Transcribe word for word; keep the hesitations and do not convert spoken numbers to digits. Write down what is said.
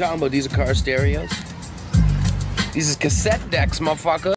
talking about? These are car stereos? These is cassette decks, motherfucker.